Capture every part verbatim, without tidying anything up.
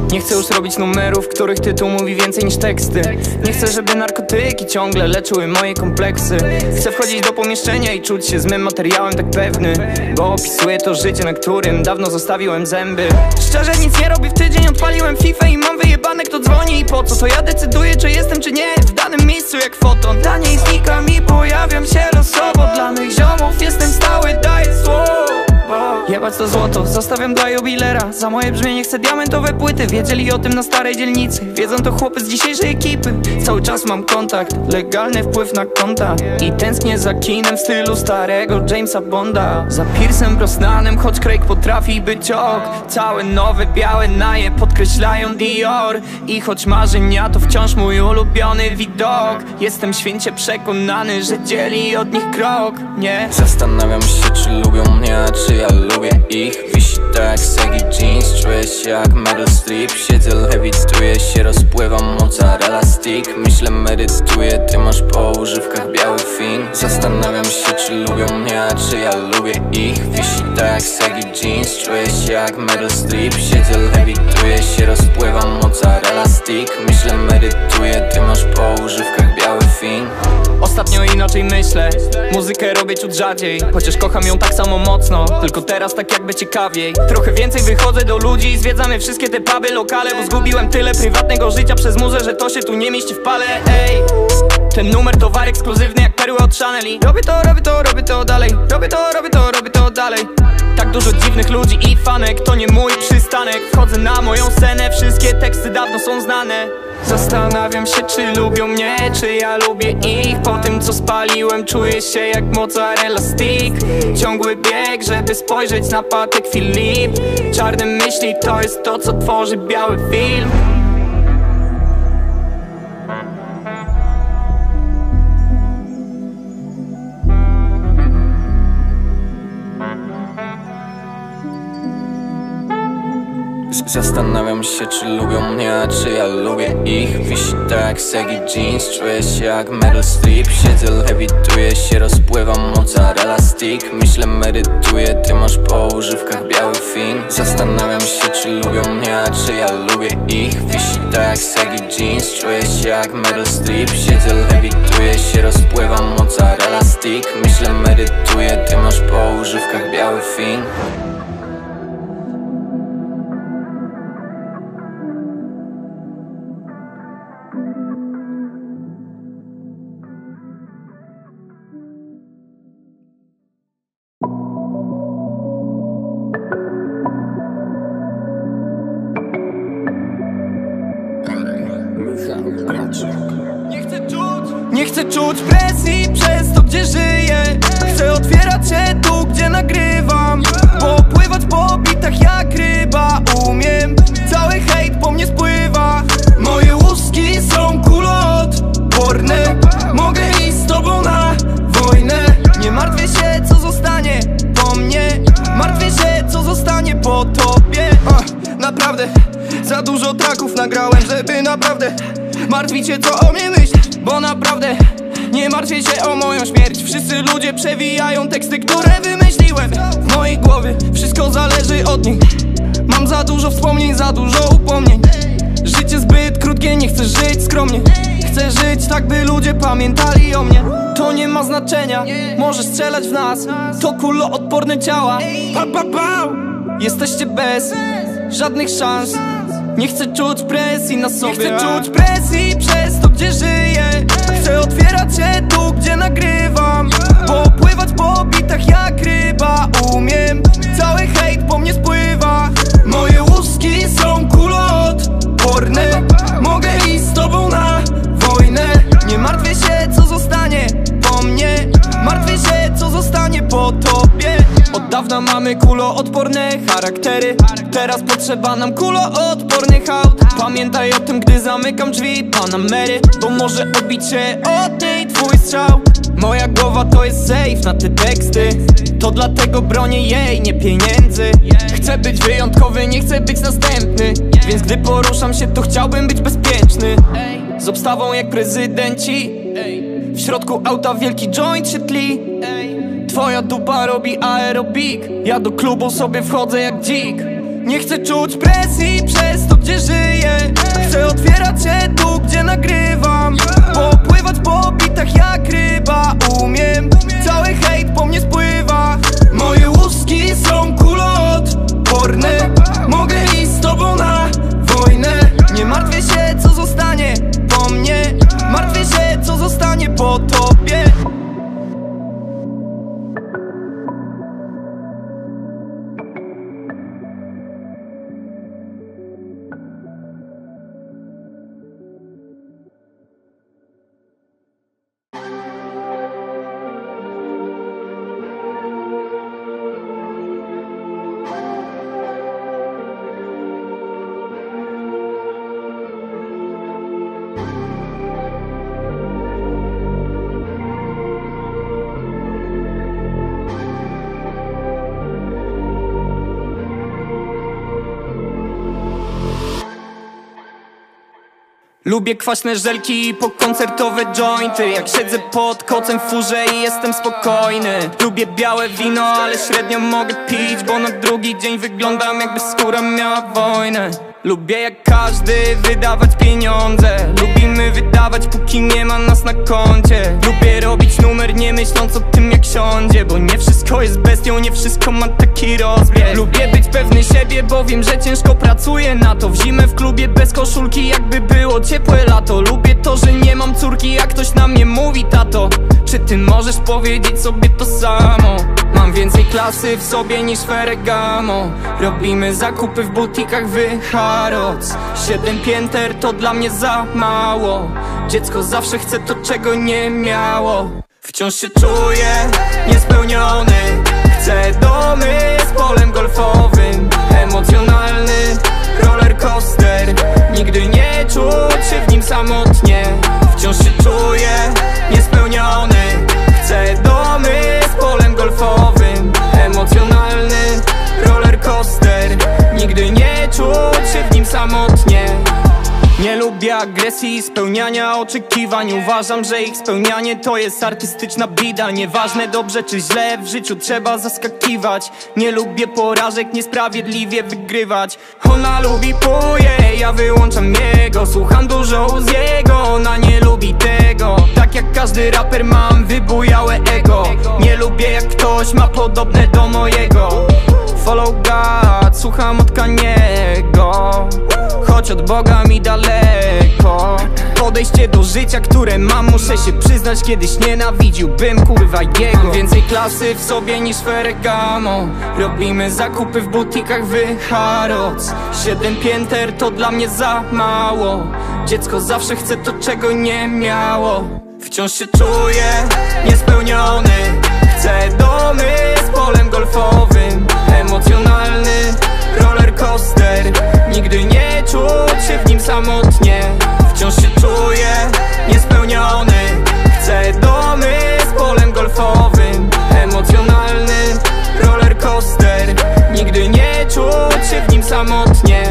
Nie chcę już robić numerów, których tytuł mówi więcej niż teksty. Nie chcę, żeby narkotyki ciągle leczyły moje kompleksy. Chcę wchodzić do pomieszczenia i czuć się z mym materiałem tak pewny, bo opisuję to życie, na którym dawno zostawiłem zęby. Szczerze nic nie robię w tydzień, odpaliłem FIFA i mam wyjebane kto dzwoni i po co. To ja decyduję, czy jestem czy nie w danym miejscu jak foton. Dla niej znikam i pojawiam się losowo. Dla mych ziomów jestem stały, daję słowo. Jebać to złoto, zostawiam dla jubilera. Za moje brzmienie chcę diamentowe płyty. Wiedzieli o tym na starej dzielnicy, wiedzą to chłopy z dzisiejszej ekipy. Cały czas mam kontakt, legalny wpływ na konta. I tęsknię za kinem w stylu starego Jamesa Bonda. Za Piersem Brosnanem, choć Craig potrafi być ok. Całe nowe, białe naje podkreślają Dior. I choć marzenia to wciąż mój ulubiony widok. Jestem święcie przekonany, że dzieli od nich krok. Nie zastanawiam się, czy lubią mnie, a czy ja lubię ich. Wisi tak jak Segi Jeans, czuję się jak Meryl Streep. Siedzę, lewituję się, rozpływam mozzarella stick. Myślę, medytuję, ty masz po używkach biały fin. Zastanawiam się, czy lubią mnie, a czy ja lubię ich. Wisi tak jak Segi Jeans, czuję się jak Meryl Streep. Siedzę, lewituję się, rozpływam mozzarella stick. Myślę, medytuję, ty masz po używkach biały fin. Ostatnio inaczej myślę, muzykę robię ciut rzadziej. Chociaż kocham ją tak samo mocno, tylko teraz tak jakby ciekawiej. Trochę więcej wychodzę do ludzi, zwiedzamy wszystkie te puby, lokale. Bo zgubiłem tyle prywatnego życia przez muzę, że to się tu nie mieści w pale. Ej, ten numer towar ekskluzywny jak perły od Chaneli. Robię to, robię to, robię to dalej. Robię to, robię to, robię to dalej. Tak dużo dziwnych ludzi i fanek, to nie mój przystanek. Wchodzę na moją scenę, wszystkie teksty dawno są znane. Zastanawiam się, czy lubią mnie, czy ja lubię ich. Po tym co spaliłem czuję się jak mozzarella stick. Ciągły bieg, żeby spojrzeć na Patek Filip. Czarne myśli to jest to, co tworzy biały film. Zastanawiam się, czy lubią mnie, a czy ja lubię ich. Wisi tak jak Segi Jeans, czuję się jak Meryl Streep. Siedzę, lewituję się, rozpływam mozzarella stick. Myślę, medytuję, ty masz po używkach biały fin. Zastanawiam się, czy lubią mnie, a czy ja lubię ich. Wisi tak jak Segi Jeans, czuję się jak Meryl Streep. Siedzę, lewituję się, rozpływam mozzarella stick. Myślę, medytuję, ty masz po używkach biały fin. Nie chcę czuć, nie chcę czuć presji przez to, gdzie żyję. Chcę otwierać się tu, gdzie nagrywam, bo pływać po bitach jak ryba umiem. Cały hejt po mnie spływa. Moje łuski są kuloodporne. Mogę iść z tobą na wojnę. Nie martwię się, co zostanie po mnie. Martwię się, co zostanie po tobie. Ach, naprawdę, za dużo traków nagrałem, żeby naprawdę martwić się, co o mnie myślisz. Bo naprawdę nie martwię się o moją śmierć. Wszyscy ludzie przewijają teksty, które wymyśliłem. W mojej głowie wszystko zależy od nich. Mam za dużo wspomnień, za dużo upomnień. Życie zbyt krótkie, nie chcę żyć skromnie. Chcę żyć tak, by ludzie pamiętali o mnie. To nie ma znaczenia, możesz strzelać w nas. To kuloodporne ciała. Pa, pa, pa. Jesteście bez żadnych szans. Nie chcę czuć presji na sobie. Nie chcę czuć presji przez to, gdzie żyję. Chcę otwierać się tu, gdzie nagrywam, bo pływać po bitach jak ryba umiem. Cały hejt po mnie spływa. Moje łuski są kuloodporne. Mogę iść z tobą na wojnę. Nie martwię się, co zostanie po mnie. Martwię się, co zostanie po tobie. Od dawna mamy kuloodporne charaktery. Teraz potrzeba nam kuloodpornych aut. Pamiętaj o tym, gdy zamykam drzwi pana Mary, bo może odbić się od niej twój strzał. Moja głowa to jest safe na te teksty. To dlatego bronię jej, nie pieniędzy. Chcę być wyjątkowy, nie chcę być następny. Więc gdy poruszam się, to chciałbym być bezpieczny. Z obstawą jak prezydenci. W środku auta wielki joint się tli. Twoja dupa robi aerobik. Ja do klubu sobie wchodzę jak dzik. Nie chcę czuć presji przez to, gdzie żyję. Chcę otwierać się tu, gdzie nagrywam, bo pływać po bitach jak ryba umiem. Cały hejt po mnie spływa. Moje łuski są kuloodporne. Mogę iść z tobą na wojnę. Nie martwię się, co zostanie po mnie. Martwię się, co zostanie po tobie. Lubię kwaśne żelki i pokoncertowe jointy. Jak siedzę pod kocem w furze i jestem spokojny. Lubię białe wino, ale średnio mogę pić, bo na drugi dzień wyglądam, jakby skóra miała wojnę. Lubię jak każdy wydawać pieniądze. Lubimy wydawać, póki nie ma nas na koncie. Lubię robić numer, nie myśląc o tym, jak siądzie, bo nie wszystko jest bestią, nie wszystko ma taki rozbieg. Lubię być pewny siebie, bo wiem, że ciężko pracuję na to. W zimę w klubie bez koszulki, jakby było ciepłe lato. Lubię to, że nie mam córki, jak ktoś na mnie mówi: tato, czy ty możesz powiedzieć sobie to samo? Mam więcej klasy w sobie niż Ferragamo. Robimy zakupy w butikach w Harrods. Siedem pięter to dla mnie za mało. Dziecko zawsze chce to, czego nie miało. Wciąż się czuję niespełniony. Chcę domy z polem golfowym. Emocjonalny roller coaster. Nigdy nie czuć się w nim samotnie. Wciąż się czuję niespełniony. Chcę domy z polem golfowym. Emocjonalny roller coaster. Nigdy nie czuć się w nim samotnie. Nie lubię agresji i spełniania oczekiwań. Uważam, że ich spełnianie to jest artystyczna bida. Nieważne dobrze czy źle, w życiu trzeba zaskakiwać. Nie lubię porażek, niesprawiedliwie wygrywać. Ona lubi puje, ja wyłączam jego. Słucham dużo z jego, ona nie lubi tego. Tak jak każdy raper mam wybujałe ego. Nie lubię jak ktoś ma podobne do mojego. Follow God, słucham od Kaniego. Choć od Boga mi daleko. Podejście do życia, które mam, muszę się przyznać, kiedyś nienawidziłbym kurwa jego. Mam więcej klasy w sobie niż Ferragamo. Robimy zakupy w butikach w Harrods. Siedem pięter to dla mnie za mało. Dziecko zawsze chce to, czego nie miało. Wciąż się czuję niespełniony. Chcę domy z polem golfowym. Emocjonalny roller coaster. Nigdy nie czuć się w nim samotnie. Wciąż się czuję niespełniony. Chcę domy z polem golfowym. Emocjonalny roller coaster. Nigdy nie czuć się w nim samotnie.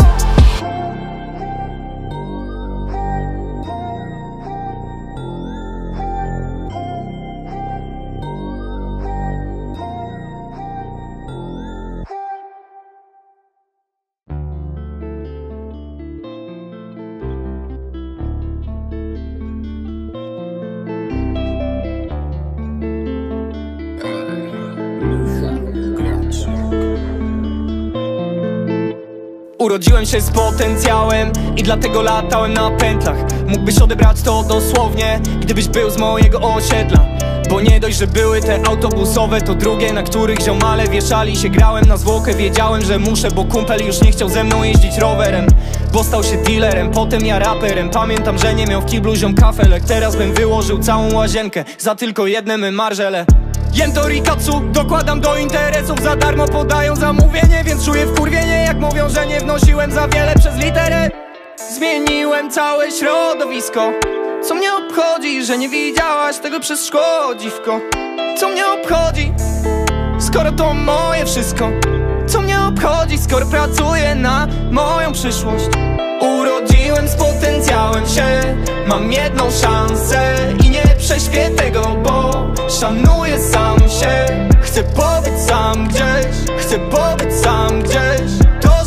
Urodziłem się z potencjałem i dlatego latałem na pętlach. Mógłbyś odebrać to dosłownie, gdybyś był z mojego osiedla. Bo nie dość, że były te autobusowe, to drugie, na których ziomale wieszali się. Grałem na zwłokę, wiedziałem, że muszę, bo kumpel już nie chciał ze mną jeździć rowerem, bo stał się dealerem, potem ja raperem. Pamiętam, że nie miał w kiblu ziom kafelek. Teraz bym wyłożył całą łazienkę za tylko jedne my marżele. Jem to rikatsu, dokładam do interesów. Za darmo podają zamówienie, więc czuję wkurwienie, jak mówią, że nie wnosiłem za wiele przez literę. Zmieniłem całe środowisko. Co mnie obchodzi, że nie widziałaś tego przez szkło, dziwko? Co mnie obchodzi, skoro to moje wszystko? Co mnie obchodzi, skoro pracuję na moją przyszłość? Urodziłem z potencjałem się, mam jedną szansę i nie prześpię tego, bo szanuję sam się. Chcę pobyć sam gdzieś, chcę pobyć sam gdzieś. To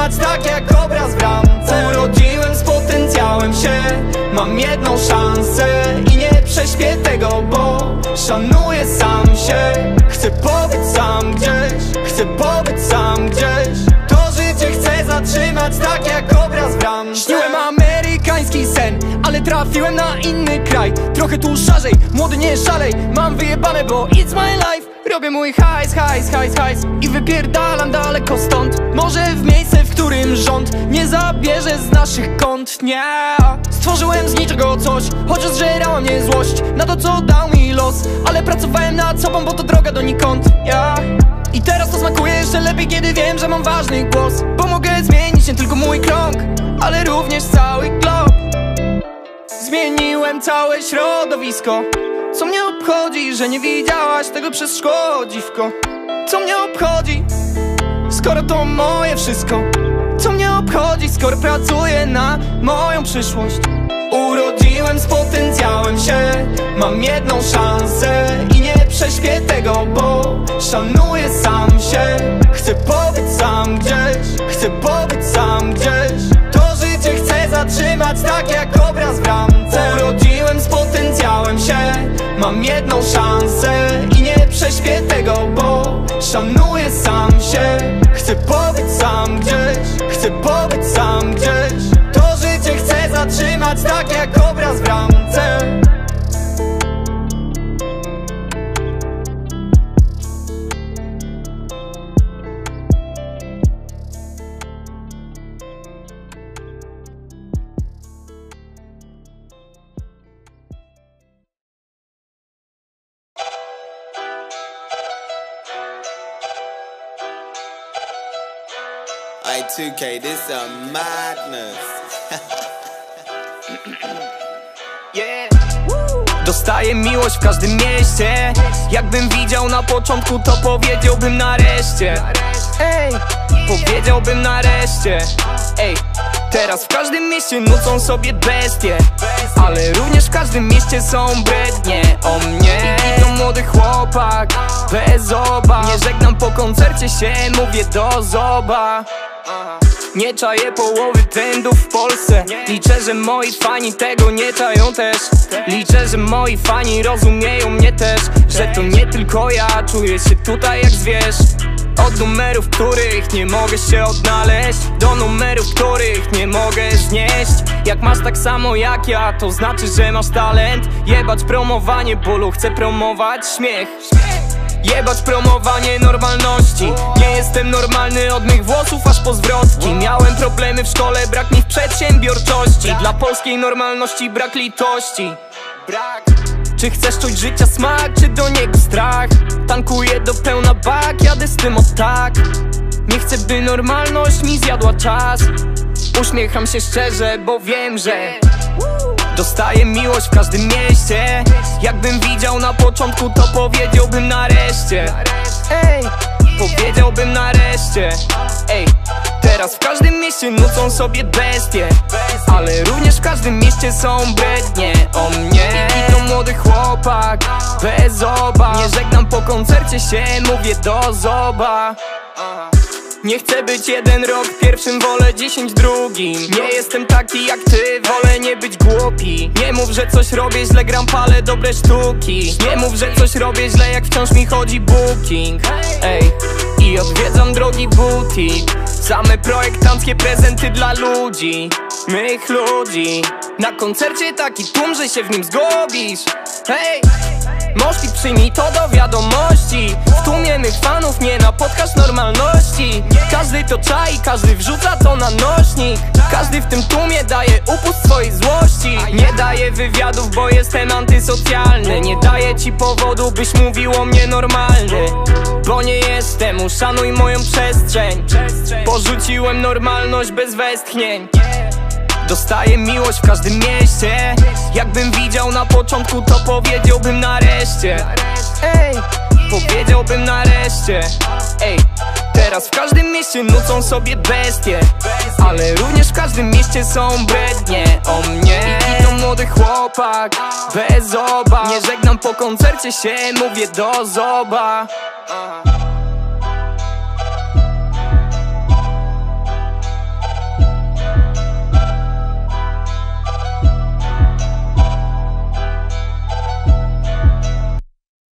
zatrzymać, tak jak obraz w ramce. Urodziłem z potencjałem się, mam jedną szansę i nie prześpię tego, bo szanuję sam się. Chcę pobyć sam gdzieś, chcę pobyć sam gdzieś. To życie chcę zatrzymać, tak jak obraz w ramce. Śniłem amerykański sen, ale trafiłem na inny kraj. Trochę tu szarzej, młody nie szalej. Mam wyjebane, bo it's my life. Robię mój hajs, hajs, hajs, hajs i wypierdalam daleko stąd. Może w miejsce, w którym rząd nie zabierze z naszych kont. Nie, stworzyłem z niczego coś, chociaż zżerała mnie złość na to, co dał mi los. Ale pracowałem nad sobą, bo to droga donikąd. Yeah. I teraz to smakuje jeszcze lepiej, kiedy wiem, że mam ważny głos. Bo mogę zmienić nie tylko mój krąg, ale również cały glob. Zmieniłem całe środowisko. Co mnie obchodzi, że nie widziałaś tego przez szkło, dziwko? Co mnie obchodzi, skoro to moje wszystko? Co mnie obchodzi, skoro pracuję na moją przyszłość? Urodziłem z potencjałem się, mam jedną szansę i nie prześpię tego, bo szanuję sam się. Chcę pobyć sam gdzieś, chcę pobyć sam gdzieś. To życie chcę zatrzymać, tak jak obraz w ramce. Urodziłem z potencjałem się, mam jedną szansę i nie prześpię tego, bo szanuję sam się. Chcę pobyć sam gdzieś, chcę pobyć sam gdzieś. To życie chcę zatrzymać, tak jak obraz w ramce. I two K, this a madness. Yeah. Dostaję miłość w każdym mieście. Jakbym widział na początku, to powiedziałbym nareszcie. Ej, powiedziałbym nareszcie. Ej, teraz w każdym mieście nucą sobie bestie, ale również w każdym mieście są brednie o mnie. I to młody chłopak, bez obaw. Nie żegnam po koncercie się, mówię do zoba. Nie czaję połowy trendów w Polsce. Liczę, że moi fani tego nie czają też. Liczę, że moi fani rozumieją mnie też, że to nie tylko ja, czuję się tutaj jak zwierz. Od numerów, których nie mogę się odnaleźć, do numerów, których nie mogę znieść. Jak masz tak samo jak ja, to znaczy, że masz talent. Jebać promowanie bólu, chcę promować śmiech. Jebać promowanie normalności. Nie jestem normalny od mych włosów aż po zwrotki. Miałem problemy w szkole, brak mi w przedsiębiorczości. Dla polskiej normalności brak litości. Brak. Czy chcesz czuć życia smak, czy do niego strach? Tankuję do pełna bak, jadę z tym o tak. Nie chcę, by normalność mi zjadła czas. Uśmiecham się szczerze, bo wiem, że dostaję miłość w każdym mieście. Jakbym widział na początku, to powiedziałbym nareszcie. Ej, powiedziałbym nareszcie. Ej, teraz w każdym mieście nucą sobie bestie, ale również w każdym mieście są brednie o mnie. I to młody chłopak, bez obaw. Nie żegnam po koncercie się, mówię do zoba. Nie chcę być jeden rok pierwszym, wolę dziesięć drugim. Nie jestem taki jak ty, wolę nie być głupi. Nie mów, że coś robię źle, gram palę dobre sztuki. Nie mów, że coś robię źle, jak wciąż mi chodzi booking. Ej, i odwiedzam drogi butik. Same projektanckie prezenty dla ludzi, mych ludzi. Na koncercie taki tłum, że się w nim zgubisz. Hej, Moszpit, przyjmij to do wiadomości. W tłumie mych fanów nie napotkasz normalności. Każdy to czai, każdy wrzuca to na nośnik. Każdy w tym tłumie daje upust swojej złości. Nie daję wywiadów, bo jestem antysocjalny. Nie daję ci powodu, byś mówił o mnie normalny, bo nie jestem, uszanuj moją przestrzeń. Porzuciłem normalność bez westchnień. Dostaję miłość w każdym mieście. Jakbym widział na początku, to powiedziałbym nareszcie. Ej, powiedziałbym nareszcie. Ej, teraz w każdym mieście nucą sobie bestie, ale również w każdym mieście są brednie o mnie. I to młody chłopak, bez obaw. Nie żegnam po koncercie się, mówię do zoba.